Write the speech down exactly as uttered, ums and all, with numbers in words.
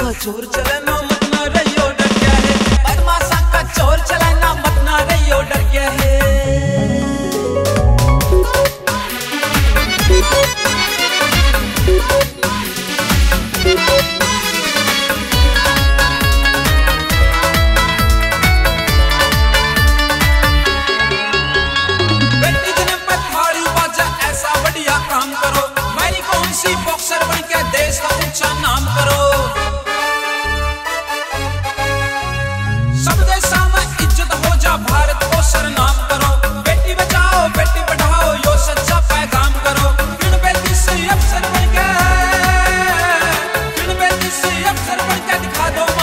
का चोर चले ना मत ना रहियो डर गया है, बदमाशा का चोर चले ना मत ना रहियो डर गया है। बॉक्सर बन के देश का ऊंचा नाम करो, सब देशों में इज्जत हो जा, भारत को सरनाम करो। बेटी बचाओ बेटी पढ़ाओ यो सच्चा पैगाम करो। फिर बेटी से अफसर बन के, फिर बेटी से अफसर बन के दिखा दो